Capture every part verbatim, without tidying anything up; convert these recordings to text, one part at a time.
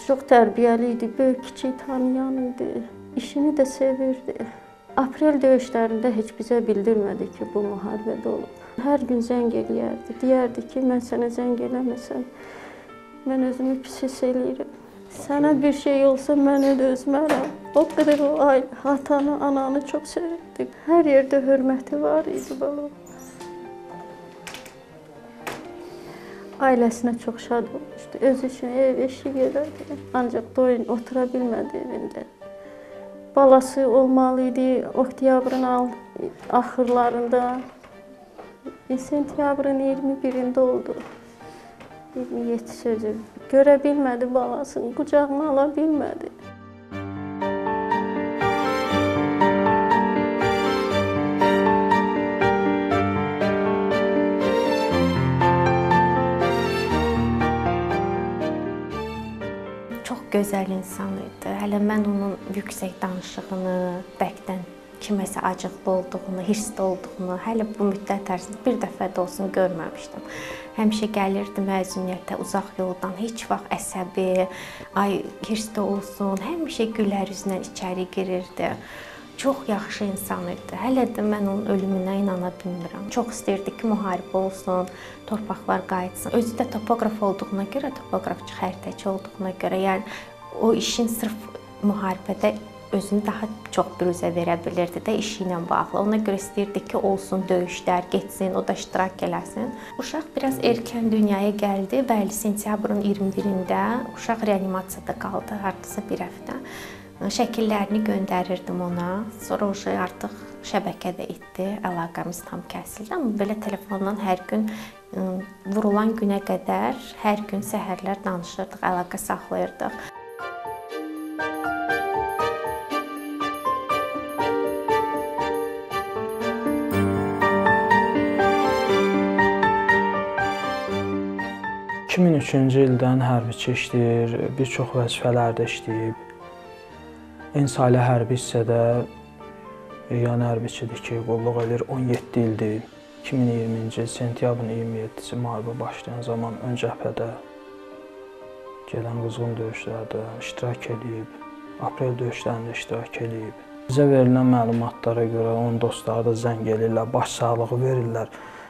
Çox tərbiyəli idi, böyük-kiçik tanıyan idi, işini də sevirdi. Aprel döyüşlərində heç bizə bildirmədi ki, bu müharibədə olub. Hər gün zəng eləyərdi, deyərdi ki, mən sənə zəng eləməsəm, mən özümü pis hiss eləyirəm. Sənə bir şey olsa mən ödə özmərəm. O qədər o ailə, atanı, ananı çox sevirdi. Hər yerdə hörməti var idi bala. Ailəsinə çox şad olmuşdu. Öz üçün ev, eşik elədi. Ancaq doyun otura bilmədi evində. Balası olmalı idi oktyabrın axırlarında. Sentyabrın iyirmi birində oldu. iyirmi yeddi sözü. Görə bilmədi balasını, qucağına ala bilmədi. Çox gözəl insan idi. Hələ mən onun yüksək danışığını, bərkdən kiməsə acıqlı olduğunu, hirsli olduğunu hələ bu müddət ərzində bir dəfə də olsun görməmişdim. Həmişə gəlirdi məzuniyyətə uzaq yoldan, heç vaxt əsəbi, ay hirsli olsun, həmişə gülər üzlə içəri girirdi. Çox yaxşı insan idi. Hələ də mən onun ölümünə inana bilmirəm. Çox istəyirdi ki, müharibə olsun, torpaqlar qayıtsın. Özü də topoqraf olduğuna görə, topoqrafçı, xəritəçi olduğuna görə, yəni o işin sırf müharibədə özünü daha çox büruzə verə bilirdi də işi ilə bağlı. Ona görə istəyirdi ki, olsun döyüşlər, getsin, o da iştirak eləsin. Uşaq biraz erkən dünyaya gəldi. Bəli, sentyabrın iyirmi birində uşaq reanimasiyada qaldı, hardasa bir həftə. Şəkillərini göndərirdim ona. Sonra o artıq şəbəkədə itdi, əlaqəmiz tam kəsildi. Amma belə telefondan hər gün vurulan günə qədər, hər gün səhərlər danışırdıq, əlaqə saxlayırdıq. iki min üçüncü ildən hərbiçi işləyir, bir çox vəzifələrdə işləyib. Ensali hərbi hissədə yan hərbiçidir ki, qulluq edir, on yeddi ildir. iki min iyirminci il sentyabrın iyirmi yeddisi müharibə başlayan zaman ön cəbhədə gələn qızğın döyüşlərdə iştirak edib, aprel döyüşlərində iştirak edib. Bizə verilən məlumatlara görə onun dostları da zəng edirlər, baş sağlığı verirlər.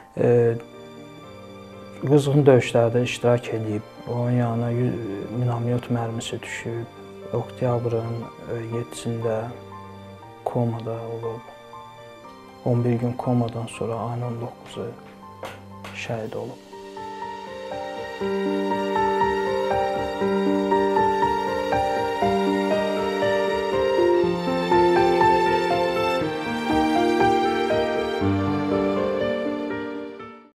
Qızğın döyüşlərdə iştirak edib, onun yanına minamyot mərmisi düşüb, oktyabrın yeddisində komada olub. on bir gün komadan sonra ayın on doqquzu şəhid olub.